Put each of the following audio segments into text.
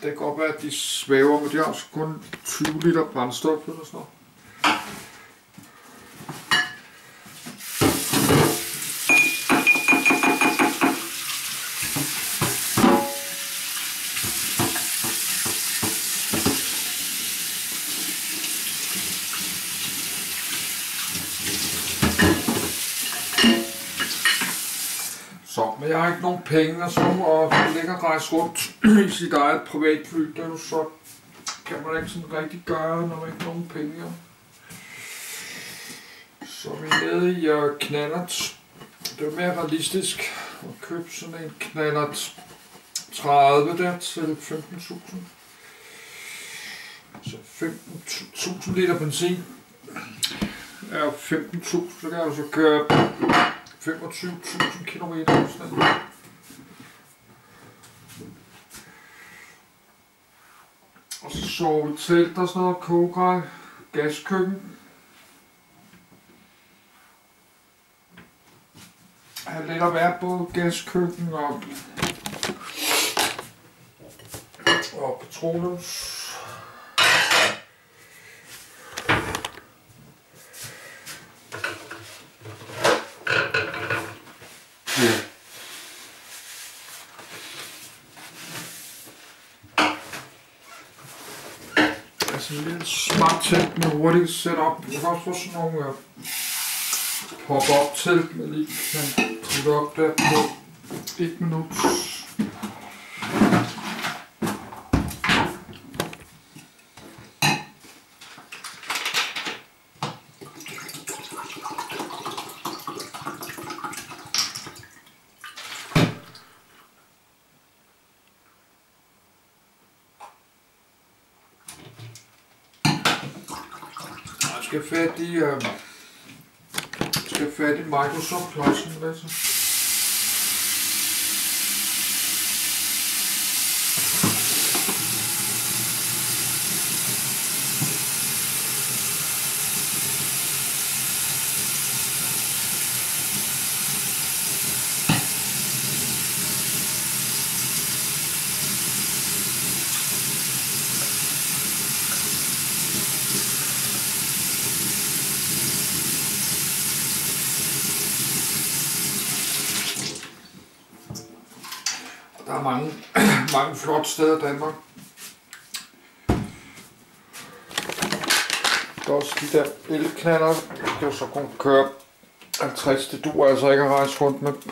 Det kan godt være, at de svæver, men de har også kun 20 liter brændstof eller sådan noget. Så, men jeg har ikke nogen penge og ligge og rejse rundt i sit eget privatfly. Det er jo så, kan man ikke sådan rigtig gøre, når man ikke har nogen penge. Ja. Så vi er nede i knallert. Det er mere realistisk at købe sådan en knallert 30 der til 15.000. Så 15.000 liter benzin er 15.000, så kan jeg så køre 25.000 kilometer afstand. Og så sover vi telt og sådan noget, kogegrej, gaskøkken. Jeg har lidt at være på gaskøkken og petroleums. Altså en lille smart telt med hurtigt setup. Du kan også få sådan nogle pop-up telt, man lige kan putte op der på 1 minut. Jeg skal fat i Microsoft-klodsen, hvad så? Der er mange flotte steder i Danmark. Der er også de der elknaller, det kan så kun køre 50, det duer altså ikke at rejse rundt med.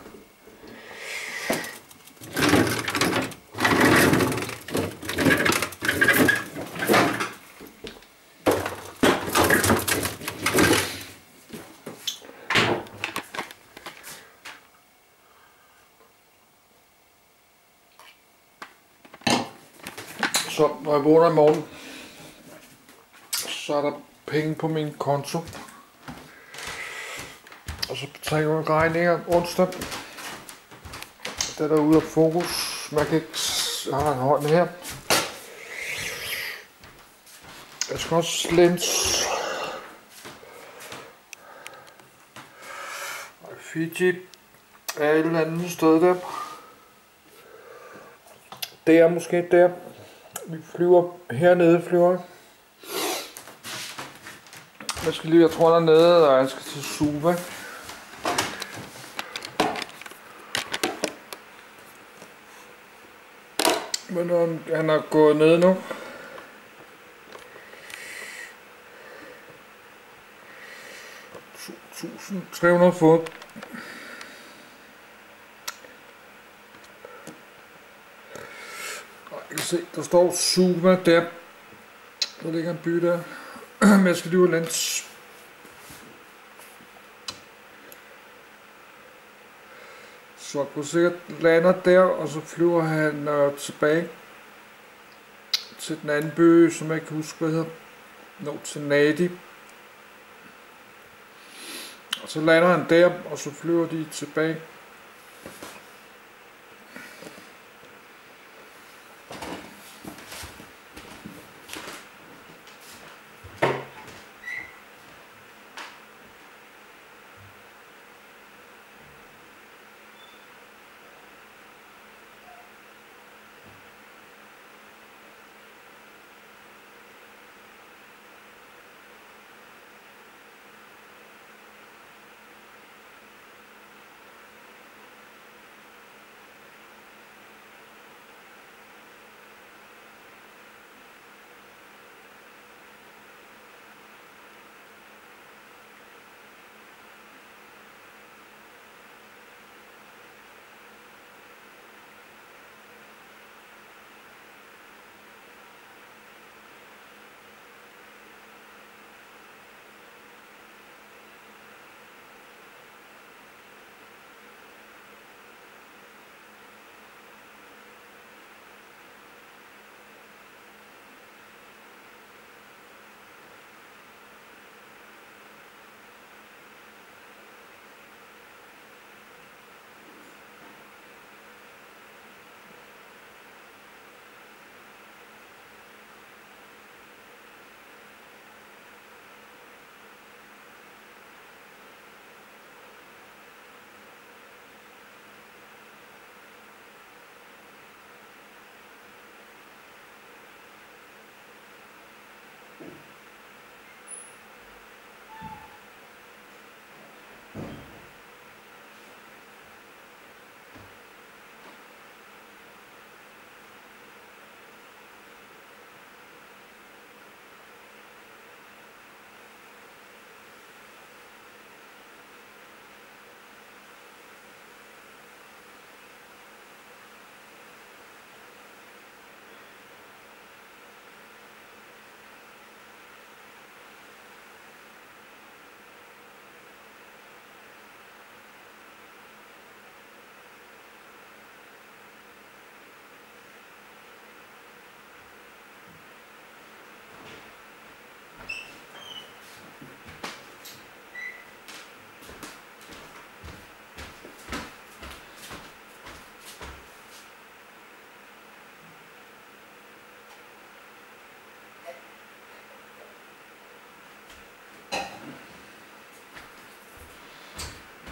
Så når jeg vågner i morgen, så er der penge på min konto. Og så betaler jeg regninger onsdag. Det er derude af fokus. Man kan ikke have en hånd her. Jeg skal også lens. Fiji er et eller andet sted der. Det er måske der. Vi flyver hernede, flyver. Jeg skal lige, jeg tror dernede, og jeg skal til Suva. Men han er gået ned nu. $2.300 fod. Jeg kan se, der står Suva der. Der ligger en by der. Men jeg skal lige ud og lens. Så kunne sikkert lander der, og så flyver han tilbage til den anden by, som jeg ikke kan huske, hvad hedder. Nå, til Nadi. Og så lander han der, og så flyver de tilbage.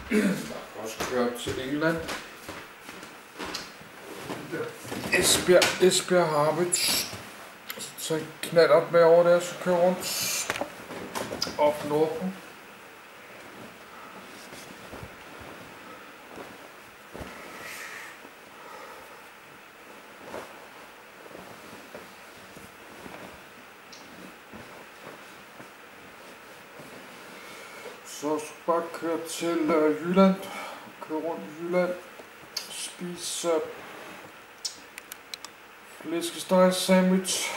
Jeg kan også køre til England. Esbjerg Harwich. Så tager en knallert med over der, så kører rundt op nordpå. Så skal bare køre til Jylland. Køre rundt i Jylland. Spise flæskesteg sandwich.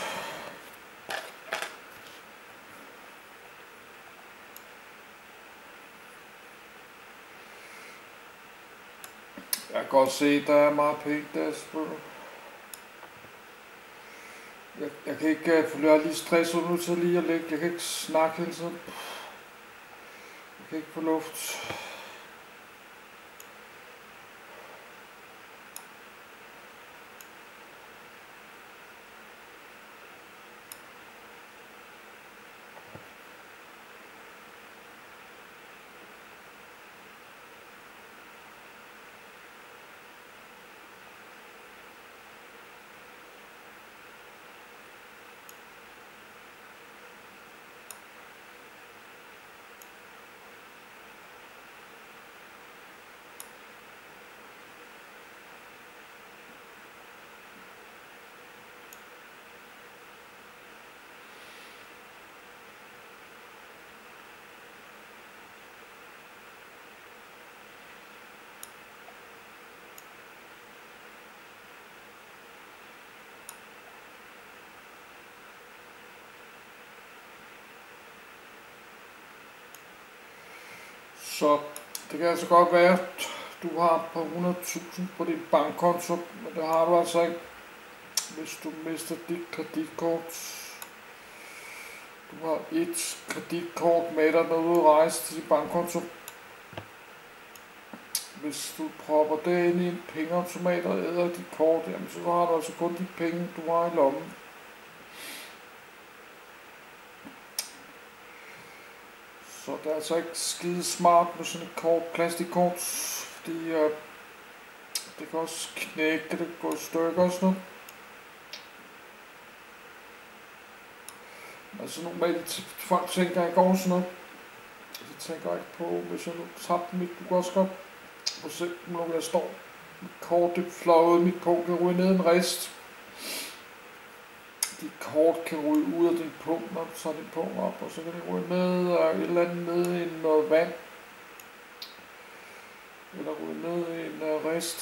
Jeg kan godt se, at der er meget penge der, selvfølgelig. Jeg kan ikke følge, jeg er lige stresset nu til lige at ligge. Jeg kan ikke snakke hele tiden. Jeg kan ikke få luft. Så det kan altså godt være, at du har et par 100.000 på din bankkonto, men det har du altså ikke, hvis du mister dit kreditkort. Du har et kreditkort med dig, når du rejser til din bankkonto. Hvis du propper det ind i en pengeautomat og æder dit kort, jamen så har du altså kun de penge, du har i lommen. Så det er altså ikke skide smart med sådan et kort, plastikkort, fordi det kan også knække, det kan gå i stykker og sådan noget. Altså normalt folk tænker ikke over sådan noget. Jeg tænker ikke på, hvis jeg nu tabte mit, du kan også godt for eksempel, når jeg står mit kort, det fløjet mit punkt, kan ryge ned en rist. Dit kort kan ryge ud af din punkt, når du tager din punkt op, og så kan det ryge ned og et eller andet ned i noget vand. Eller ryge ned i en rist.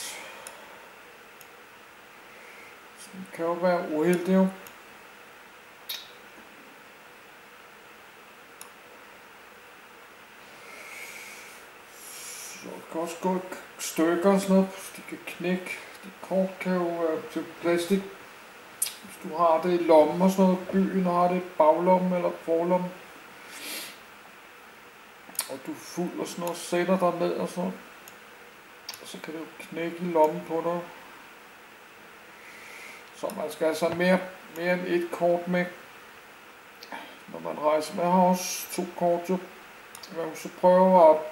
Så det kan jo være uheldigt jo. Så det kan også gå i stykker og sådan noget, de kan knække. Dit kort kan jo være til plastik. Hvis du har det i lommen og sådan noget, byen har det i baglommen eller forlommen, og du er fuld og sådan noget, sætter dig ned og sådan, og så kan det jo knække i lommen på dig. Så man skal altså mere end et kort med, når man rejser. Men jeg har også 2 kort jo. Jeg kunne så prøve at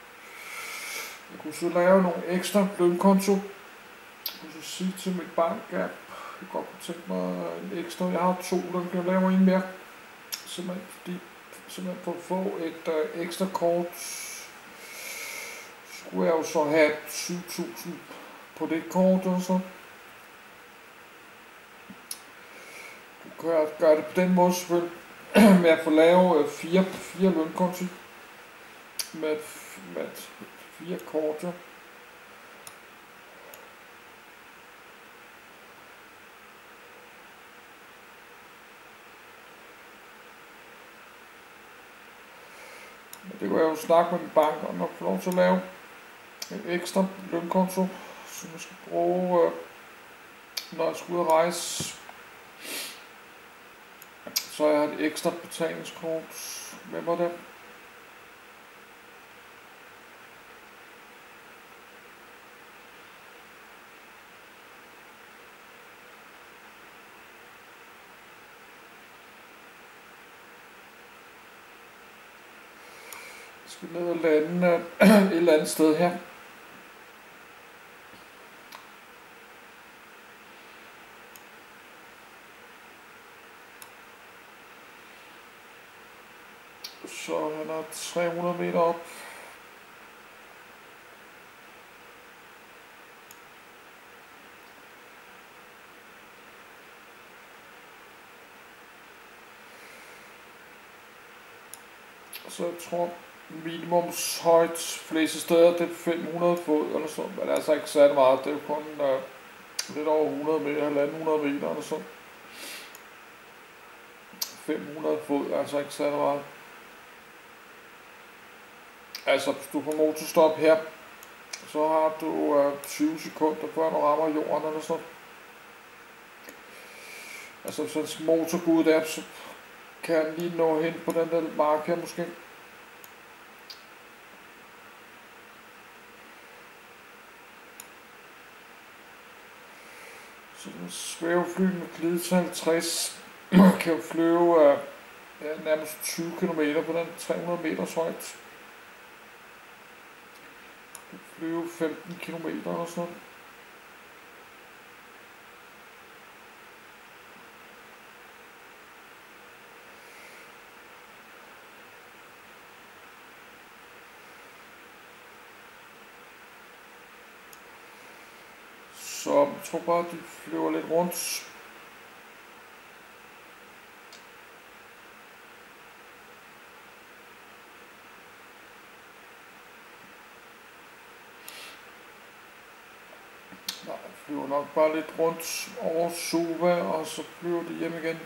lave nogle ekstra lønkonto. Jeg kunne så sige til mit bank, at jeg godt kunne tænke mig en ekstra. Jeg har 2, der kan lave en mere. Simpelthen for at få et ekstra kort, skulle jeg jo så have 7.000 på det kort og så. Du kan gøre det på den måde selvfølgelig, med at få lavet 4 lønkonti med 4 kort. Det kunne jeg jo snakke med min bank om at få lov til at lave en ekstra lønkonto, som jeg skal bruge, når jeg skal ud og rejse. Så jeg har et ekstra betalingskort med mig der. skal ned og lande et eller andet sted her. Så han er 300 meter op. Så jeg tror minimumshøjt fleste steder det er 500 fod eller sådan, men det er altså ikke særlig meget, det er jo kun lidt over 100 meter, 100 meter eller sådan. 500 fod er altså ikke særlig meget. Altså hvis du får motorstop her, så har du 20 sekunder før du rammer jorden eller sådan. Altså hvis han skal motor gå ud der, så kan han lige nå hen på den der mark her måske. Så den svævefly med glide til 50 kan jo flyve nærmest 20 km på den 300 meters højt. Kan flyve 15 km eller sådan noget. Så jeg tror bare, de flyver lidt rundt. Nej, de flyver nok bare lidt rundt over Suva, og så flyver de hjem igen.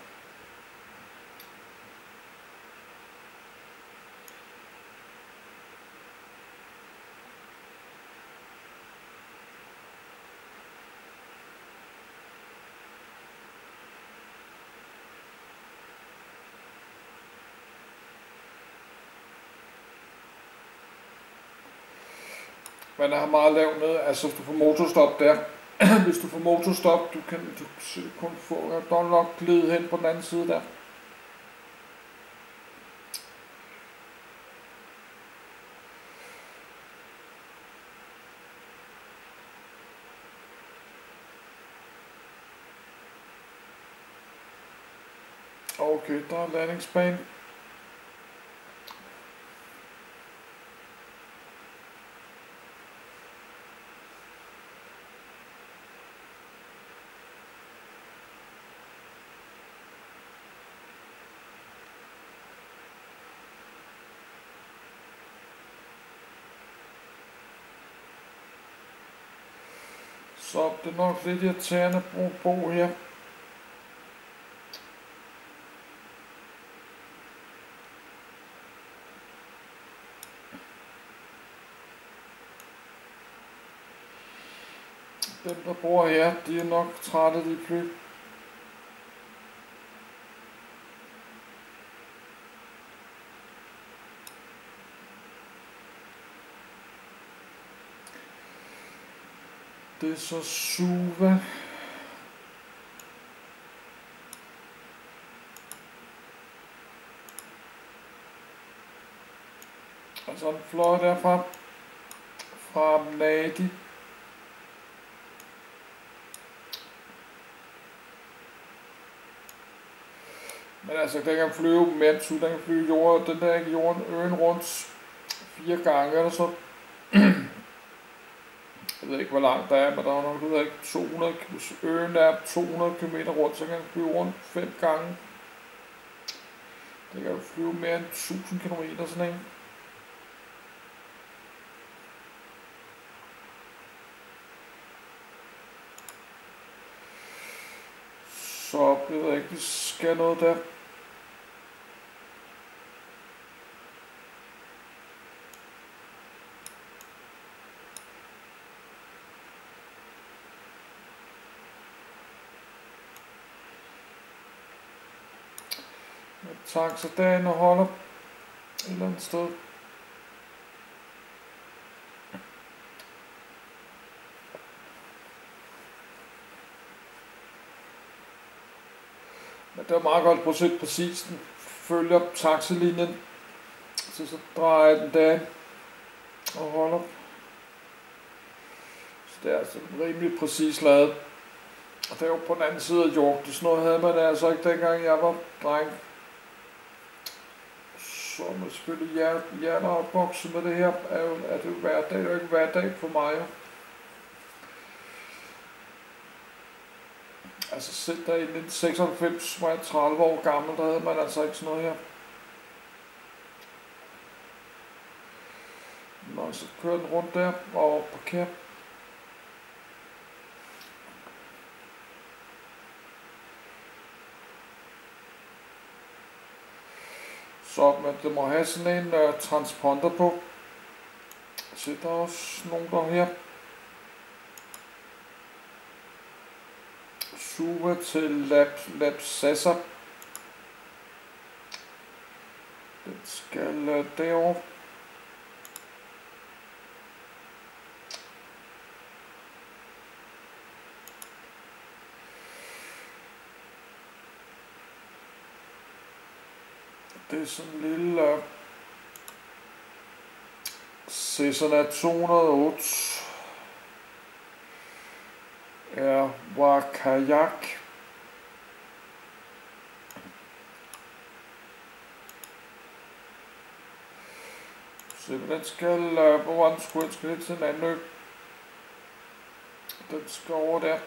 Men der er meget lavt ned, altså hvis du får motorstop der, hvis du får motorstop, du kan kun få nok glide hen på den anden side der. Okay, der er landingsbane. Så det er nok lidt irriterende at bruge bo her. Dem der bor her, de er nok trætte af de fly. Det er så Suva. Og så en fløj derfra. Fra Nadi. Men altså, den kan flyve mere end 20, den kan flyve jorden, den der ikke jorden øen rundt 4 gange eller så. Jeg ved ikke hvor langt der er, men der er nok, ikke 200, øen er 200 km rundt, så kan den flyve rundt 5 gange. Det kan jo flyve mere end 1000 km sådan en. Så jeg ved ikke, vi skal noget der. Taxa derinde og holder et eller andet sted. Men det er meget godt, prøv at se præcis, den følger taxalinjen. så drejer den der og holder. Så det er altså rimelig præcis lavet. Og det er jo på den anden side af jorden. Sådan noget havde man altså ikke dengang jeg var dreng. Så man selvfølgelig hjerner opvokset med det her, er det jo hverdag. Det er jo ikke hverdag for mig. Jo. Altså selv der i 1996 var jeg 30 år gammel, der havde man altså ikke sådan noget her. Nå, så kører den rundt der og parkerer. Så men det må have sådan en transponder på. Så der er også nogen der her. Suva til Lapsasa. Den skal derovre. Det er sådan en lille Cessna 208 er Wakajak. Så den skal, hvor den skulle lidt til en anden ø. Den skal over der.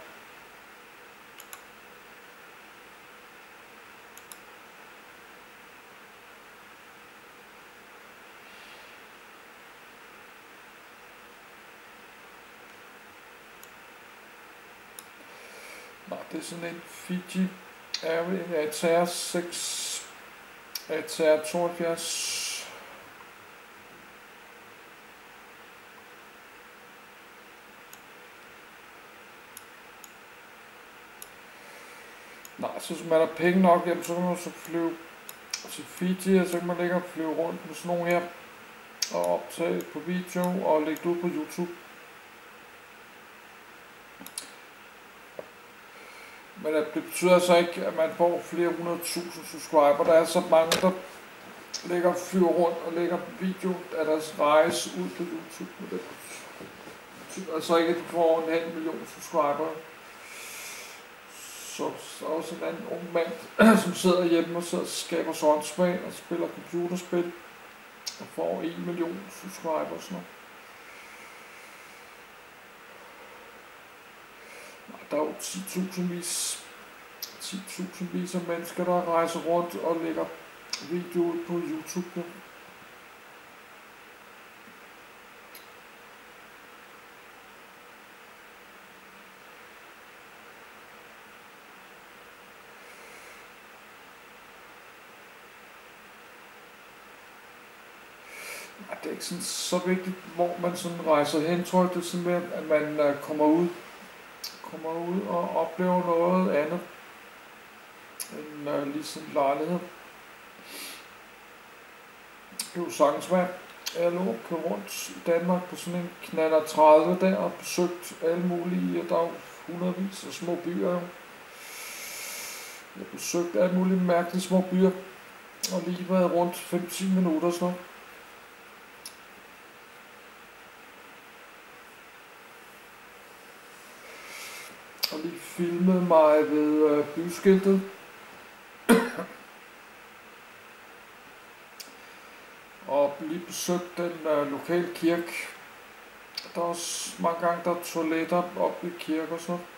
Nej, det er sådan en Fiji ATR 6 ATR 72. Nej, så hvis man har penge nok, jamen, så kan man så flyve til Fiji, og så kan man ligge og flyve rundt med sådan nogle her, og optage på video og lægge det ud på YouTube. Men det betyder altså ikke, at man får flere 100.000 subscriber. Der er så mange, der ligger og flyver rundt og lægger video af deres rejse ud på YouTube. Men det betyder altså ikke, at de får 1,5 million subscriber. Så er også en anden ung mand, som sidder hjemme og skaber åndssvagt og spiller computerspil og får 1 million subscriber. Sådan noget. Der er jo 10.000 af mennesker, der rejser rundt og lægger video ud på YouTube. Det er ikke sådan, så vigtigt, hvor man sådan rejser hen, tror jeg. Det er sådan med, at man kommer ud og oplever noget andet end lige sådan en lejlighed. Det kan jo sagtens være, at jeg lå og køre rundt i Danmark på sådan en Knallert 30 der og besøgt alle mulige, der er jo hundredvis af små byer. Jeg har besøgt alle mulige mærkelige små byer og lige været rundt 5-10 minutter sådan noget. Og lige filmede mig ved byskiltet. Og lige besøgt den lokale kirke. Der er også mange gange, der er toiletter oppe i kirke og sådan.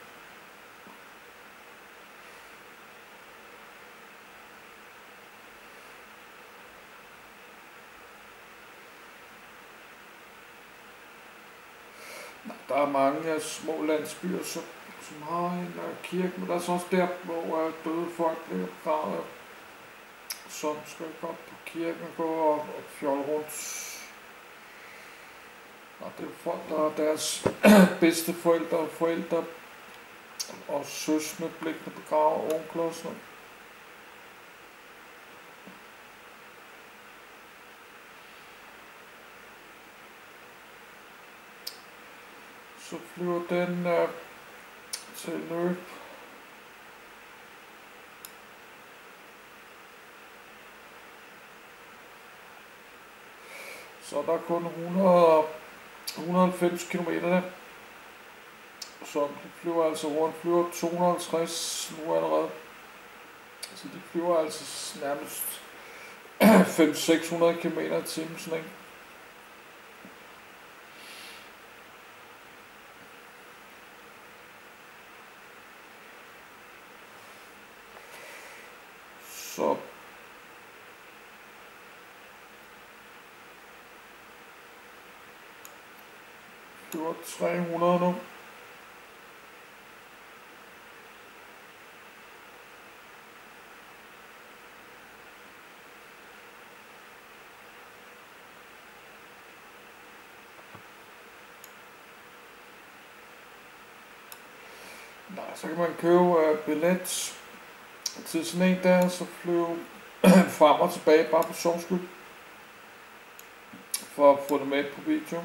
Der er mange små landsbyer, som har en kirke, men der er så også der, hvor døde folk bliver begravet, som skal gå op på kirken og gå og fjolle rundt. Og det er folk, der er deres bedsteforældre og forældre og søskende, blikkende begravet, onkler og sådan noget. Så flyver den til løb. Så der er kun 190 km der. Så de flyver altså rundt, flyver 250 nu allerede. Så de flyver altså nærmest 500-600 km i timen, sådan ikke? Så flyver 300 nu. Nej, så kan man købe billet til sådan en der, så flyve frem og tilbage, bare på sjov skyld, for at få det med på video.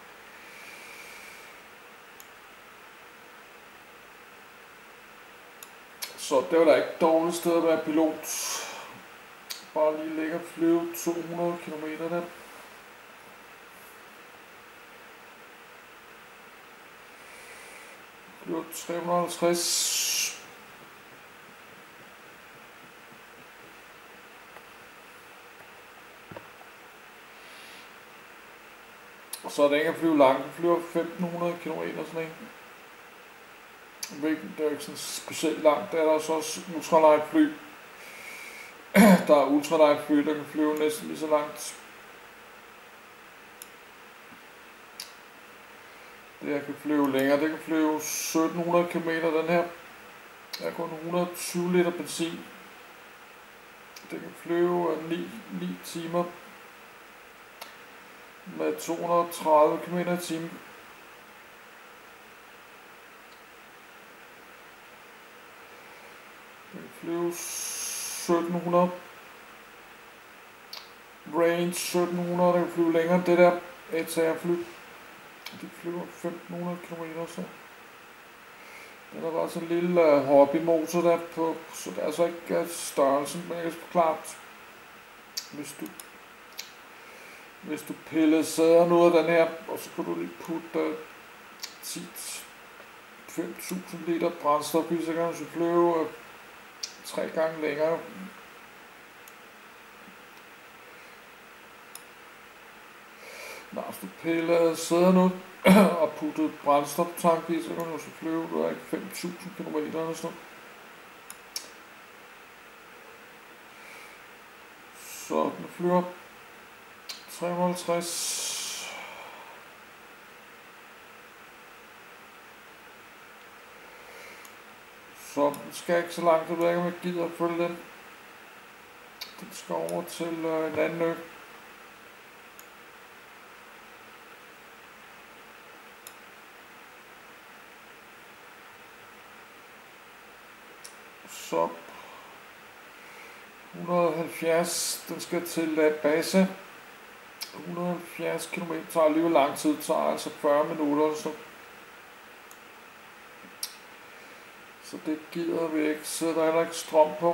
Så det var da ikke et dårligt sted at være pilot. Bare lige ligge og flyve 200 km der. Flyver 350. Og så er det ikke at flyve langt. Det flyver 1500 km sådan en. Det er ikke sådan specielt langt. Der er der så også ultralight fly. Der er ultralight fly, der kan flyve næsten lige så langt. Det her kan flyve længere. Det kan flyve 1700 km den her. Der er kun 120 liter benzin. Det kan flyve 9 timer med 230 km i timen. Det kan flyve 1700. Range 1700, det kan flyve længere end det der ATR-fly. De flyver 1500 km så. Den er bare sådan en lille hobbymotor der på, så det er altså ikke størrelsen, men jeg kan klart, hvis du piller sæderne ud af den her, og så kan du lige putte 5.000 liter brændstof i, så kan du flyve 3 gange længere. Når du piller sæderne ud og putte brændstoftank i, så kan du så flyve 5.000 km eller sådan. Så den flyver 350. Så den skal ikke så langt, jeg ved ikke om jeg gider at følge den. Den skal over til en anden ø. Så 170, den skal til base. 170 km tager alligevel lang tid, tager altså 40 minutter. Så det gider vi ikke, så der er heller ikke strøm på.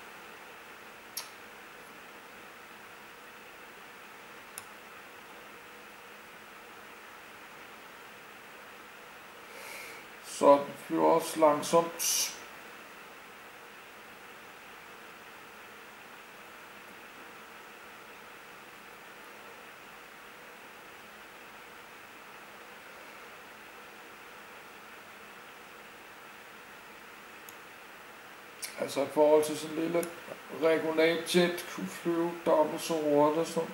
Så den flyver også langsomt. Altså i forhold til sådan en lille regional jet kunne flyve dobbelt så hurtigt. Så.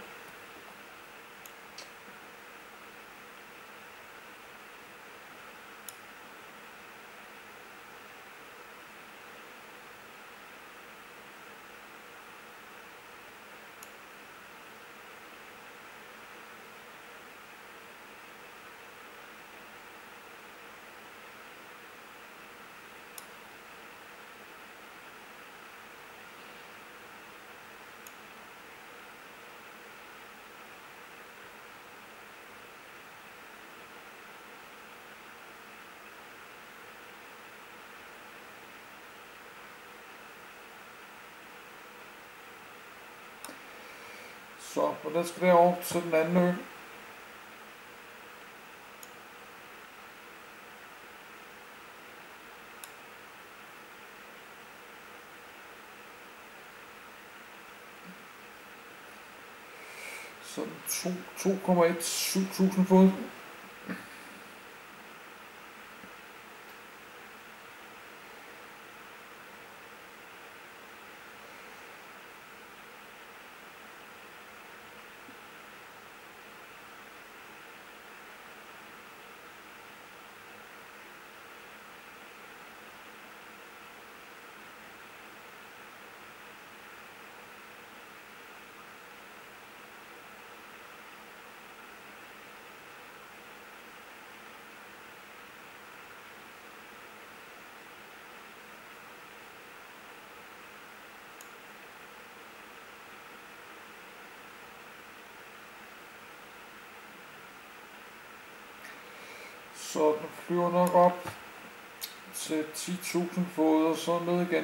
Så, og den skal derover til den anden ø. Så 2,17.000 fod. Så den flyver nok op til 10.000 fod og så ned igen.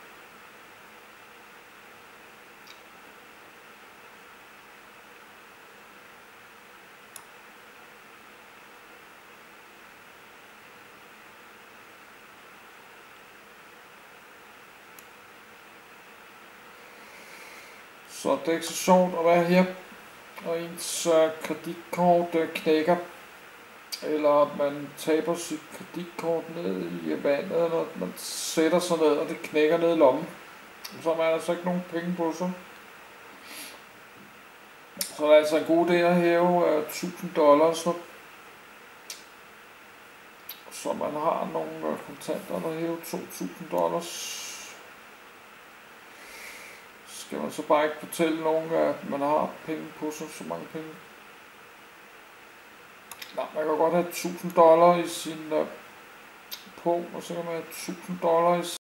Så det er ikke så sjovt at være her, og ens kreditkort knækker, eller at man taber sit kreditkort ned i vandet, eller at man sætter sig ned, og det knækker ned i lommen. Så har man altså ikke nogen penge på sig. Så det er altså en god idé at hæve $1.000, så man har nogle kontanter, der hæve $2.000. Skal man så bare ikke fortælle nogen, at man har penge på sig, så mange penge. Nej, man kan godt have $1.000 i sin på, og så kan man have $1.000 i